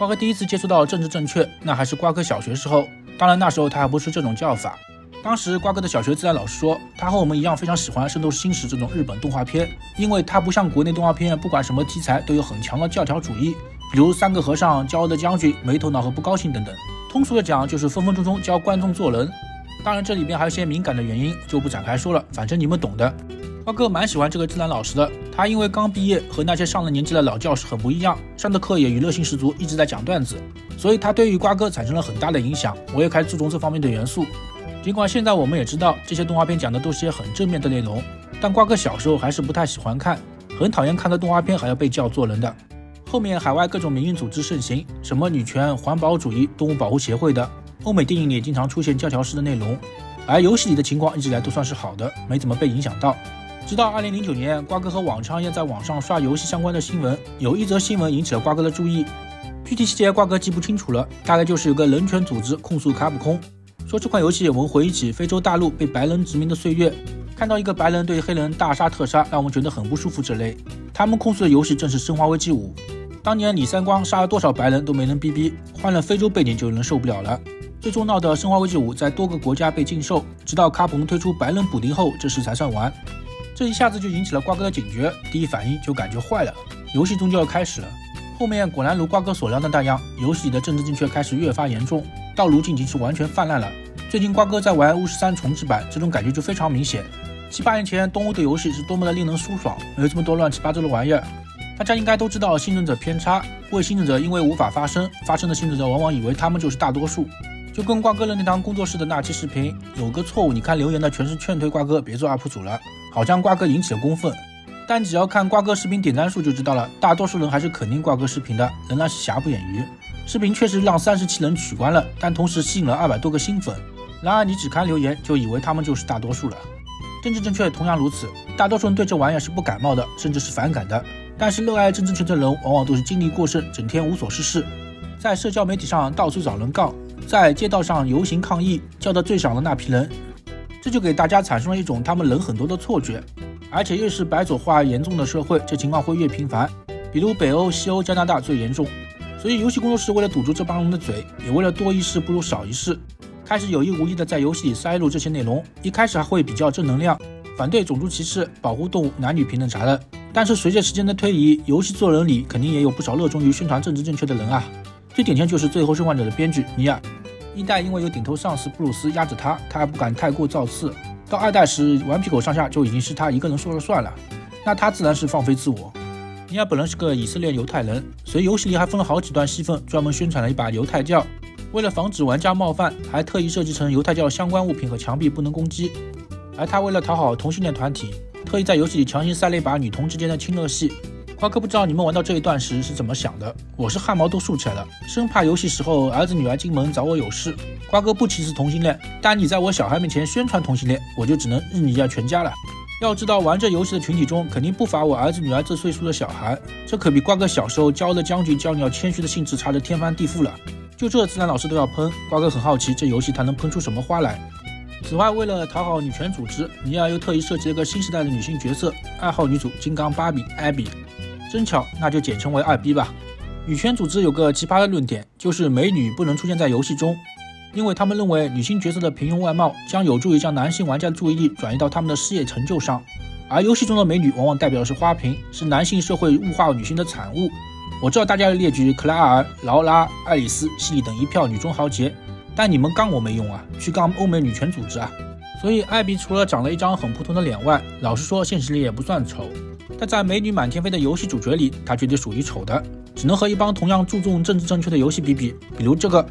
瓜哥第一次接触到政治正确，那还是瓜哥小学时候，当然那时候他还不是这种叫法。当时瓜哥的小学自然老师说，他和我们一样非常喜欢《圣斗士星矢》这种日本动画片，因为它不像国内动画片，不管什么题材都有很强的教条主义，比如三个和尚、骄傲的将军、没头脑和不高兴等等。通俗的讲，就是分分钟钟教观众做人。当然这里边还有一些敏感的原因，就不展开说了，反正你们懂的。瓜哥蛮喜欢这个自然老师的，他因为刚毕业，和那些上了年纪的老教师很不一样，上的课也娱乐性十足，一直在讲段子，所以他对于瓜哥产生了很大的影响，我也开始注重这方面的元素。尽管现在我们也知道这些动画片讲的都是些很正面的内容，但瓜哥小时候还是不太喜欢看，很讨厌看个动画片还要被叫做人的。后面海外各种民运组织盛行，什么女权、环保主义、动物保护协会的，欧美电影里也经常出现教条式的内容，而游戏里的情况一直以来都算是好的，没怎么被影响到。直到2009年，瓜哥和往常一样在网上刷游戏相关的新闻，有一则新闻引起了瓜哥的注意，具体细节瓜哥记不清楚了，大概就是有个人权组织控诉卡普空，说这款游戏我们回忆起非洲大陆被白人殖民的岁月，看到一个白人对黑人大杀特杀，让我们觉得很不舒服之类。他们控诉的游戏正是《生化危机5》，当年李三光杀了多少白人都没人逼逼，换了非洲背景就有人受不了了。最终闹的《生化危机5》在多个国家被禁售，直到卡普空推出白人补丁后，这事才算完。这一下子就引起了瓜哥的警觉，第一反应就感觉坏了，游戏终究要开始了。后面果然如瓜哥所料的那样，游戏里的政治正确开始越发严重，到如今已经是完全泛滥了。最近瓜哥在玩巫师3重置版，这种感觉就非常明显。7、8年前东欧的游戏是多么的令人舒爽，没有这么多乱七八糟的玩意儿。大家应该都知道幸存者偏差，为幸存者因为无法发声的幸存者往往以为他们就是大多数。就跟瓜哥的那堂工作室的那期视频，有个错误，你看留言的全是劝退瓜哥别做 UP 主了，好像瓜哥引起了公愤。但只要看瓜哥视频点赞数就知道了，大多数人还是肯定瓜哥视频的，仍然是瑕不掩瑜。视频确实让37人取关了，但同时吸引了200多个新粉。然而你只看留言就以为他们就是大多数了。政治正确同样如此，大多数人对这玩意儿是不感冒的，甚至是反感的。但是热爱政治正确的人往往都是精力过剩，整天无所事事，在社交媒体上到处找人杠，在街道上游行抗议，叫得最响的那批人，这就给大家产生了一种他们人很多的错觉。而且越是白左化严重的社会，这情况会越频繁，比如北欧、西欧、加拿大最严重。所以游戏工作室为了堵住这帮人的嘴，也为了多一事不如少一事，开始有意无意的在游戏里塞入这些内容。一开始还会比较正能量，反对种族歧视、保护动物、男女平等啥的。但是随着时间的推移，游戏做人里肯定也有不少热衷于宣传政治正确的人啊。最典型就是《最后生还者》的编剧尼尔，一代因为有顶头上司布鲁斯压着他还不敢太过造次，到2代时顽皮狗上下就已经是他一个人说了算了，那他自然是放飞自我。尼尔本人是个以色列犹太人，所以游戏里还分了好几段戏份，专门宣传了一把犹太教。为了防止玩家冒犯，还特意设计成犹太教相关物品和墙壁不能攻击。而他为了讨好同性恋团体，特意在游戏里强行塞了一把女同之间的亲热戏。瓜哥不知道你们玩到这一段时是怎么想的，我是汗毛都竖起来了，生怕游戏时候儿子女儿进门找我有事。瓜哥不歧视同性恋，但你在我小孩面前宣传同性恋，我就只能日你一下全家了。要知道玩这游戏的群体中肯定不乏我儿子女儿这岁数的小孩，这可比瓜哥小时候教的将军教你要谦虚的性质差着天翻地覆了。就这自然老师都要喷，瓜哥很好奇这游戏它能喷出什么花来。此外，为了讨好女权组织，尼尔又特意设计了个新时代的女性角色，2号女主金刚芭比艾比，真巧，那就简称为2B吧。女权组织有个奇葩的论点，就是美女不能出现在游戏中，因为他们认为女性角色的平庸外貌将有助于将男性玩家的注意力转移到他们的事业成就上，而游戏中的美女往往代表的是花瓶，是男性社会物化女性的产物。我知道大家要列举克拉尔、劳拉、爱丽丝、西里等一票女中豪杰，但你们杠我没用啊，去杠欧美女权组织啊。所以艾比除了长了一张很普通的脸外，老实说现实里也不算丑，但在美女满天飞的游戏主角里，她绝对属于丑的，只能和一帮同样注重政治正确的游戏比，比如这个。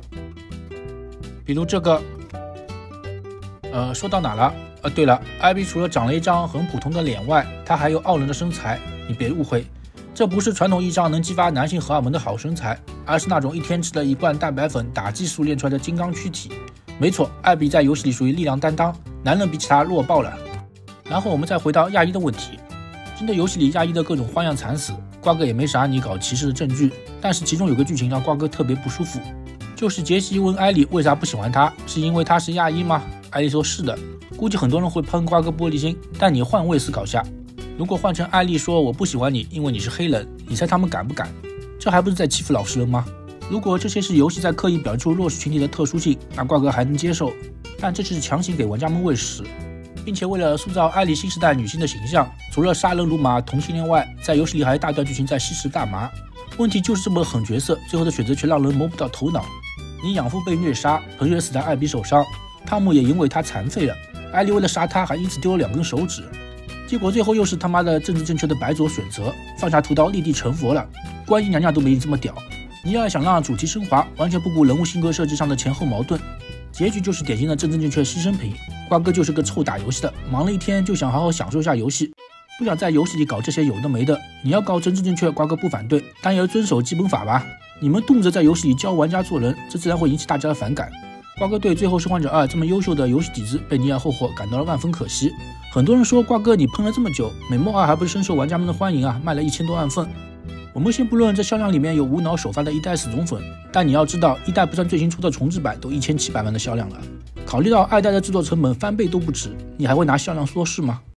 说到哪了？对了，艾比除了长了一张很普通的脸外，她还有傲人的身材，你别误会，这不是传统意义上能激发男性荷尔蒙的好身材，而是那种一天吃了1罐蛋白粉打技术练出来的金刚躯体。没错，艾比在游戏里属于力量担当，男人比起他弱爆了。然后我们再回到亚裔的问题，针对游戏里亚裔的各种花样惨死，瓜哥也没啥你搞歧视的证据，但是其中有个剧情让瓜哥特别不舒服，就是杰西问艾莉为啥不喜欢他，是因为他是亚裔吗？艾莉说是的。估计很多人会喷瓜哥玻璃心，但你换位思考下，如果换成艾莉说我不喜欢你因为你是黑人，你猜他们敢不敢？这还不是在欺负老实人吗？ 如果这些是游戏在刻意表现出弱势群体的特殊性，那瓜哥还能接受，但这是强行给玩家们喂食，并且为了塑造艾莉新时代女性的形象，除了杀人如麻、同性恋外，在游戏里还大段剧情在吸食大麻。问题就是这么狠角色，最后的选择却让人摸不到头脑。你养父被虐杀，彭雪死在艾比手上，汤姆也因为他残废了，艾莉为了杀他还因此丢了2根手指。结果最后又是他妈的政治正确的白左选择，放下屠刀立地成佛了。观音娘娘都没你这么屌。你要想让主题升华，完全不顾人物性格设置上的前后矛盾，结局就是典型的政治正确牺牲品。瓜哥就是个臭打游戏的，忙了一天就想好好享受一下游戏，不想在游戏里搞这些有的没的。你要搞政治正确，瓜哥不反对，但也要遵守基本法吧。你们动辄在游戏里教玩家做人，这自然会引起大家的反感。瓜哥对《最后生还者2》这么优秀的游戏底子被尼尔后火感到了万分可惜。很多人说瓜哥你喷了这么久，美墨2还不是深受玩家们的欢迎啊，卖了1000多万份。我们先不论这销量里面有无脑首发的一代死忠粉，但你要知道一代不算最新出的重置版都1700万的销量了，考虑到2代的制作成本翻倍都不止，你还会拿销量说事吗？